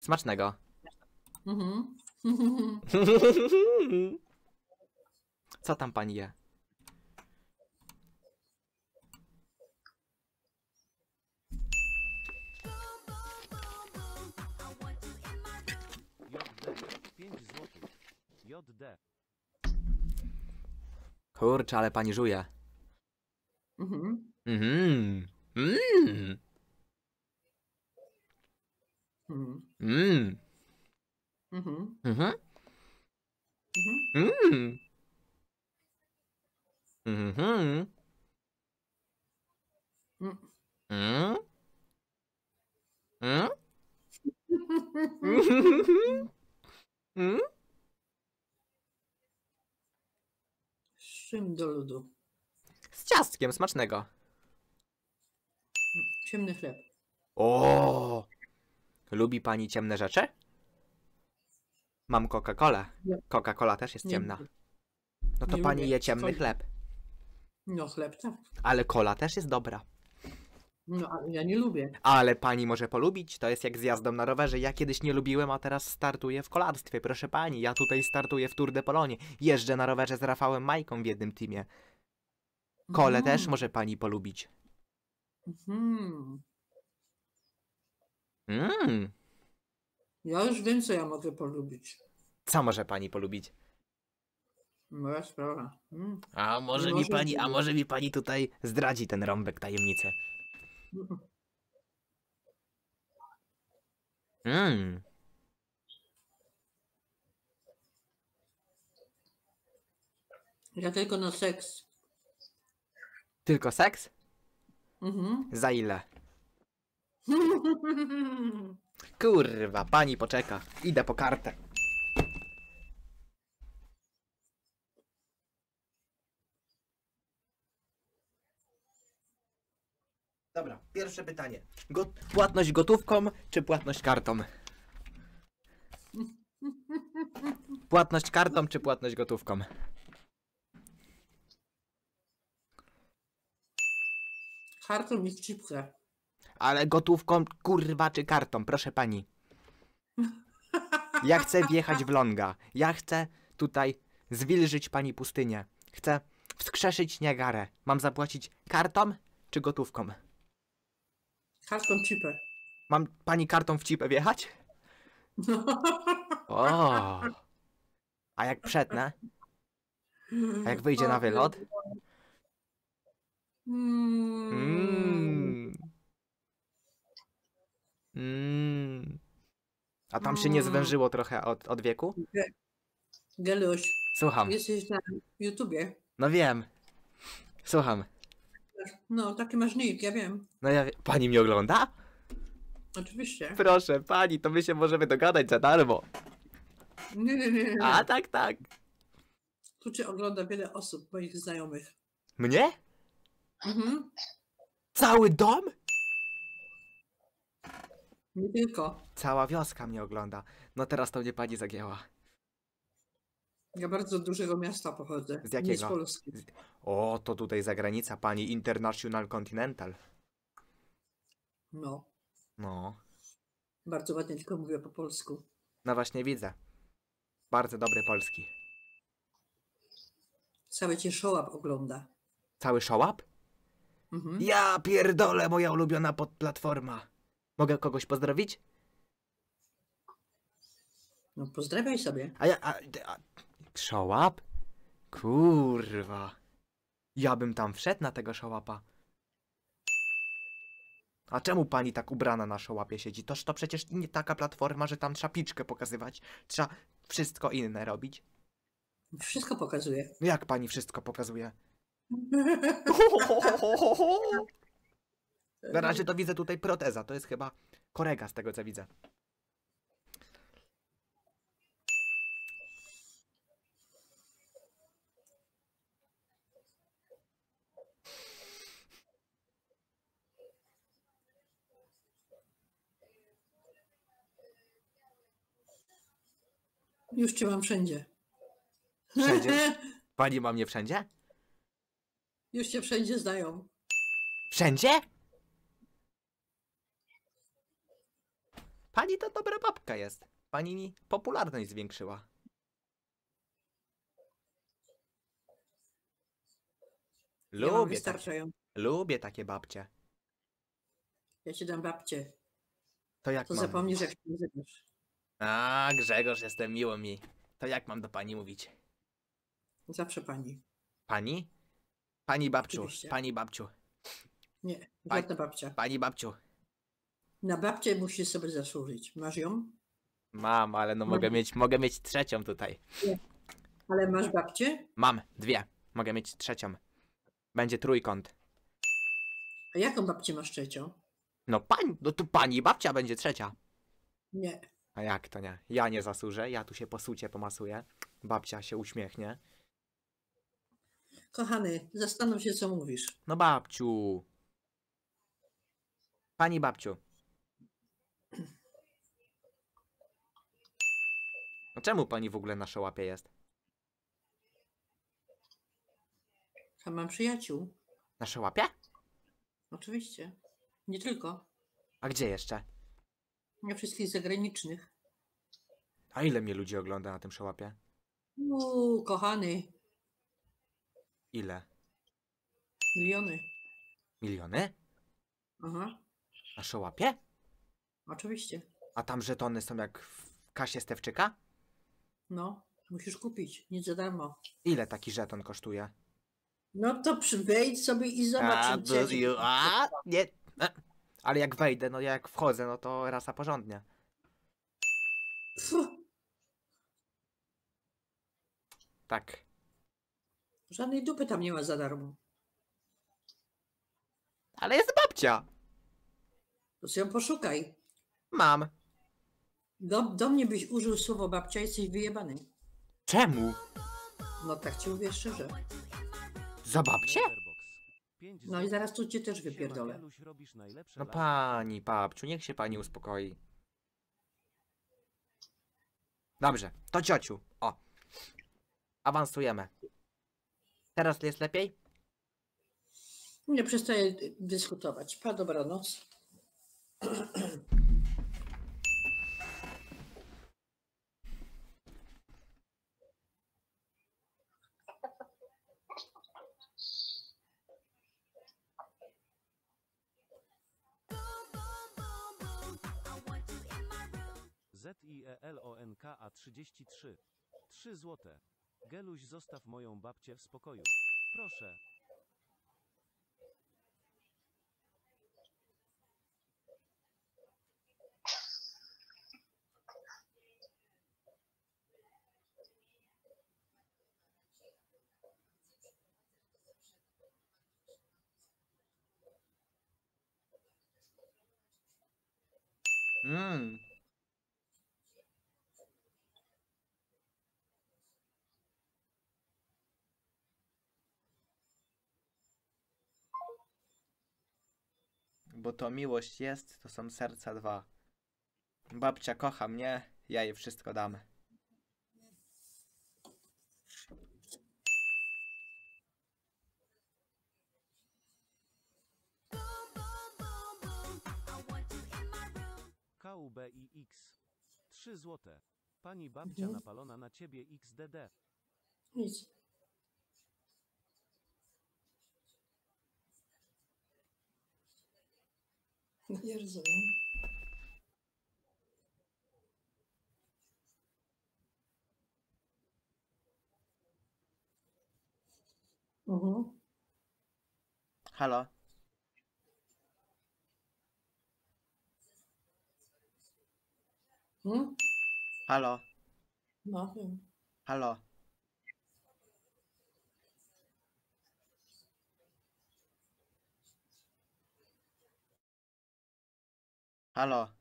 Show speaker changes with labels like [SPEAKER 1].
[SPEAKER 1] Smacznego.
[SPEAKER 2] Mhm.
[SPEAKER 1] Co tam pani je?
[SPEAKER 3] JD 5 złotych. JD.
[SPEAKER 1] Kurczę, ale pani żuje.
[SPEAKER 2] Mhm.
[SPEAKER 1] Mhm. Mm.
[SPEAKER 2] Mhm.
[SPEAKER 1] Mm.
[SPEAKER 2] Mhm.
[SPEAKER 1] Mhm.
[SPEAKER 2] Mhm.
[SPEAKER 1] Mm. Mhm.
[SPEAKER 2] Mm.
[SPEAKER 1] Mm. Mm. Mm.
[SPEAKER 2] Z czym do ludu?
[SPEAKER 1] Z ciastkiem smacznego.
[SPEAKER 2] Ciemny chleb.
[SPEAKER 1] O! Lubi pani ciemne rzeczy? Mam Coca-Colę.
[SPEAKER 2] Nie.
[SPEAKER 1] Coca-Cola też jest
[SPEAKER 2] Nie
[SPEAKER 1] ciemna.
[SPEAKER 2] lubię.
[SPEAKER 1] No to
[SPEAKER 2] Nie
[SPEAKER 1] pani
[SPEAKER 2] lubię.
[SPEAKER 1] je ciemny
[SPEAKER 2] Coli.
[SPEAKER 1] chleb.
[SPEAKER 2] No chleb, tak.
[SPEAKER 1] Ale cola też jest dobra.
[SPEAKER 2] No ale ja nie lubię.
[SPEAKER 1] Ale pani może polubić, to jest jak z jazdą na rowerze. Ja kiedyś nie lubiłem, a teraz startuję w kolarstwie. Proszę pani, ja tutaj startuję w Tour de Polonie. Jeżdżę na rowerze z Rafałem Majką w jednym teamie. Kole też może pani polubić.
[SPEAKER 2] Mhm.
[SPEAKER 1] Mmm.
[SPEAKER 2] Ja już wiem, co ja mogę polubić.
[SPEAKER 1] Co może pani polubić?
[SPEAKER 2] Moja sprawa.
[SPEAKER 1] A może
[SPEAKER 2] Nie
[SPEAKER 1] mi
[SPEAKER 2] może
[SPEAKER 1] pani, a
[SPEAKER 2] lubić.
[SPEAKER 1] może mi pani tutaj zdradzi ten rąbek tajemnicy. Mmm.
[SPEAKER 2] Ja tylko na seks.
[SPEAKER 1] Tylko seks?
[SPEAKER 2] Mhm.
[SPEAKER 1] Za ile? Kurwa, pani poczeka. Idę po kartę. Dobra, pierwsze pytanie. Płatność gotówką czy płatność kartą? Płatność kartą czy płatność gotówką?
[SPEAKER 2] Kartą mi w chipkę.
[SPEAKER 1] Ale gotówką, kurwa, czy kartą, proszę pani. Ja chcę wjechać w Longa. Ja chcę tutaj zwilżyć pani pustynię. Chcę wskrzeszyć Niagarę. Mam zapłacić kartą czy gotówką?
[SPEAKER 2] Kartą chipę.
[SPEAKER 1] Mam pani kartą w cipę wjechać? O. A jak przetnę? A jak wyjdzie na wylot? Mm. Mm. A tam się nie zwężyło trochę od wieku?
[SPEAKER 2] Geluś,
[SPEAKER 1] Słucham.
[SPEAKER 2] jesteś na YouTubie.
[SPEAKER 1] No wiem. Słucham.
[SPEAKER 2] No, taki masz nick, ja wiem.
[SPEAKER 1] No ja... Pani mnie ogląda?
[SPEAKER 2] Oczywiście.
[SPEAKER 1] Proszę pani, to my się możemy dogadać za darmo.
[SPEAKER 2] Nie.
[SPEAKER 1] A tak, tak.
[SPEAKER 2] Tu cię ogląda wiele osób, moich znajomych.
[SPEAKER 1] Mnie?
[SPEAKER 2] Mhm.
[SPEAKER 1] Cały dom?
[SPEAKER 2] Nie tylko.
[SPEAKER 1] Cała wioska mnie ogląda. No teraz to mnie pani zagięła.
[SPEAKER 2] Ja bardzo dużego miasta pochodzę.
[SPEAKER 1] Z
[SPEAKER 2] Nie z
[SPEAKER 1] jakiego?
[SPEAKER 2] Polski.
[SPEAKER 1] O, to tutaj zagranica, pani International Continental.
[SPEAKER 2] No.
[SPEAKER 1] No.
[SPEAKER 2] Bardzo ładnie tylko mówię po polsku.
[SPEAKER 1] No właśnie widzę. Bardzo dobry polski.
[SPEAKER 2] Cały cię Shołap ogląda.
[SPEAKER 1] Cały show-up?
[SPEAKER 2] Mhm.
[SPEAKER 1] Ja pierdolę, moja ulubiona platforma. Mogę kogoś pozdrowić?
[SPEAKER 2] No pozdrawiaj sobie.
[SPEAKER 1] Show-up? Kurwa. Ja bym tam wszedł na tego show-upa. A czemu pani tak ubrana na show-upie siedzi? Toż to przecież nie taka platforma, że tam trzeba piczkę pokazywać. Trzeba wszystko inne robić.
[SPEAKER 2] Wszystko pokazuje.
[SPEAKER 1] Jak pani wszystko pokazuje? Na razie to widzę tutaj proteza. To jest chyba korega z tego co widzę.
[SPEAKER 2] Już cię mam wszędzie.
[SPEAKER 1] Wszędzie? Pani ma mnie wszędzie?
[SPEAKER 2] Już cię wszędzie znają.
[SPEAKER 1] Wszędzie? Pani to dobra babka jest. Pani mi popularność zwiększyła.
[SPEAKER 2] Ja mam
[SPEAKER 1] Lubię takie,
[SPEAKER 2] wystarczająco.
[SPEAKER 1] lubię takie babcie.
[SPEAKER 2] Ja ci dam babcię.
[SPEAKER 1] To jak
[SPEAKER 2] To
[SPEAKER 1] mam
[SPEAKER 2] zapomnisz,
[SPEAKER 1] mówić?
[SPEAKER 2] jak się nazywasz.
[SPEAKER 1] A, Grzegorz, jestem miło mi. To jak mam do pani mówić?
[SPEAKER 2] Zawsze pani.
[SPEAKER 1] Pani? Pani babciu,
[SPEAKER 2] Oczywiście.
[SPEAKER 1] pani babciu,
[SPEAKER 2] Nie,
[SPEAKER 1] Pań-
[SPEAKER 2] żadna babcia.
[SPEAKER 1] pani babciu.
[SPEAKER 2] Na babcię musisz sobie zasłużyć. Masz ją?
[SPEAKER 1] Mam, ale no
[SPEAKER 2] Mam.
[SPEAKER 1] mogę mieć trzecią tutaj.
[SPEAKER 2] Ale masz babcię?
[SPEAKER 1] Mam, dwie. Mogę mieć trzecią. Będzie trójkąt.
[SPEAKER 2] A jaką babcię masz trzecią?
[SPEAKER 1] No tu pani babcia będzie trzecia.
[SPEAKER 2] Nie.
[SPEAKER 1] A jak to nie? Ja nie zasłużę, ja tu się posucie, pomasuję. Babcia się uśmiechnie.
[SPEAKER 2] Kochany, zastanów się, co mówisz.
[SPEAKER 1] No babciu. Pani babciu. No czemu pani w ogóle na szołapie jest?
[SPEAKER 2] Tam mam przyjaciół.
[SPEAKER 1] Na szołapie?
[SPEAKER 2] Oczywiście. Nie tylko.
[SPEAKER 1] A gdzie jeszcze?
[SPEAKER 2] Nie wszystkich zagranicznych.
[SPEAKER 1] A ile mnie ludzi ogląda na tym szołapie?
[SPEAKER 2] Kochany.
[SPEAKER 1] Ile?
[SPEAKER 2] Miliony.
[SPEAKER 1] Miliony?
[SPEAKER 2] Aha.
[SPEAKER 1] Na szołapie?
[SPEAKER 2] Oczywiście.
[SPEAKER 1] A tam żetony są jak w kasie Stewczyka?
[SPEAKER 2] No, musisz kupić. Nic za darmo.
[SPEAKER 1] Ile taki żeton kosztuje?
[SPEAKER 2] No to wejdź sobie i zobacz.
[SPEAKER 1] Nie. Ale jak wejdę, no jak wchodzę, no to rasa porządnie.
[SPEAKER 2] Pfu,
[SPEAKER 1] Tak.
[SPEAKER 2] żadnej dupy tam nie ma za darmo.
[SPEAKER 1] Ale jest babcia.
[SPEAKER 2] To sobie ją poszukaj.
[SPEAKER 1] Mam.
[SPEAKER 2] Do mnie byś użył słowo babcia, jesteś wyjebany.
[SPEAKER 1] Czemu?
[SPEAKER 2] No tak ci mówię szczerze.
[SPEAKER 1] Za babcię?
[SPEAKER 3] Letterbox. 5
[SPEAKER 2] No i
[SPEAKER 3] złotych.
[SPEAKER 2] zaraz tu cię też
[SPEAKER 3] Siema,
[SPEAKER 2] wypierdolę.
[SPEAKER 3] Geluś, robisz najlepsze
[SPEAKER 1] No
[SPEAKER 3] live.
[SPEAKER 1] pani babciu, niech się pani uspokoi. Dobrze, to ciociu. O. Awansujemy. Teraz jest lepiej?
[SPEAKER 2] Nie przestaję dyskutować. Pa, dobranoc.
[SPEAKER 3] ZIELONKA 33. 3 złote. Geluś, zostaw moją babcię w spokoju. Proszę.
[SPEAKER 1] Mmm. Bo to miłość jest, to są serca dwa. Babcia kocha mnie, ja jej wszystko dam.
[SPEAKER 3] KUBIX. 3 złote. Pani babcia napalona na ciebie XDD.
[SPEAKER 2] Nic. Nie rozumiem. Mhm.
[SPEAKER 1] Halo?
[SPEAKER 2] Hmm?
[SPEAKER 1] Halo?
[SPEAKER 2] No, wiem.
[SPEAKER 1] Halo? Halo?